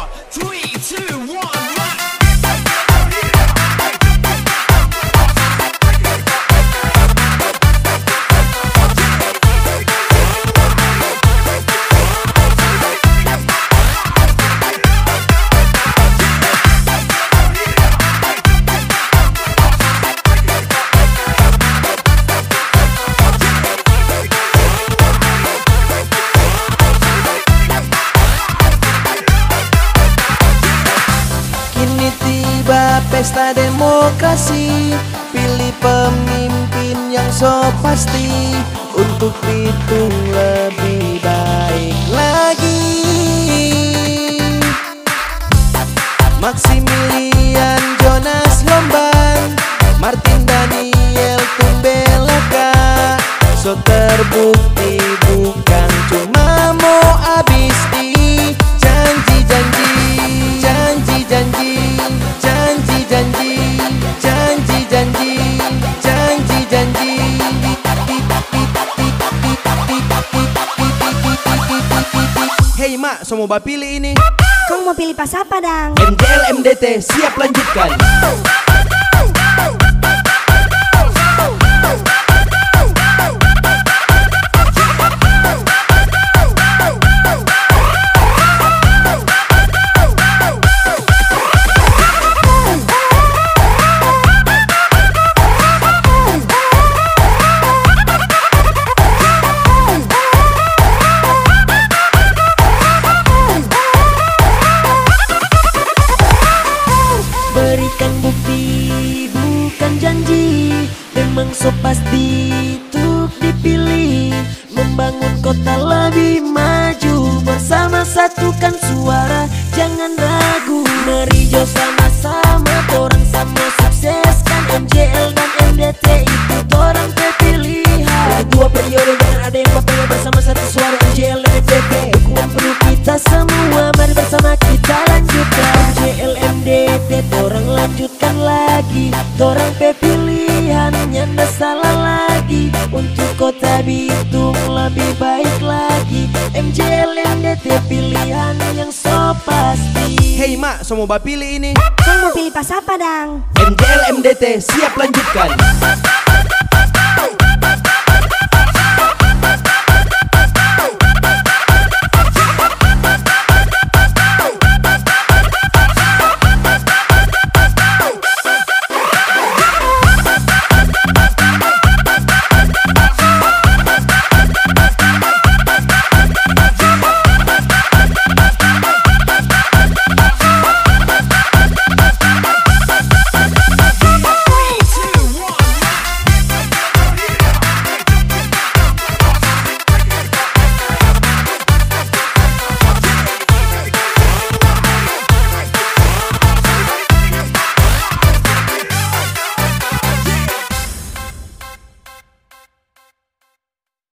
3, 2, 1, rock. Pesta demokrasi, pilih pemimpin yang so pasti untuk Bitung lebih baik lagi. Maximilian Jonas Lombang, Martin Daniel Tumbelaka, so terbukti bukan cuma mau habis di janji-janji, janji-janji, janji-janji, janji-janji, janji-janji. Hei mak, so mau pilih ini. Kau mau pilih pas apa dang? MJL MDT siap lanjutkan. Berikan bukti bukan janji, memang so pasti untuk dipilih. Membangun kota lebih maju, bersama satukan suara, jangan ragu. Mari jo sama-sama, torang sama sukseskan MJL dan MDT itu torang pilihan. Dua periode jangan ada yang bapaknya, bersama satu suara MJL dan MDT. Dukungan perlu kita semua, mari bersama kita lanjutkan MJL MDT. Torang lanjutkan lagi, torang pilihan, nyanda salah lagi. Untuk kota Bitung lebih baik lagi, MJL MDT pilihan yang so pasti. Hei mak, so mau pilih ini. Kau mau pilih pas apa dang? MJL MDT siap lanjutkan.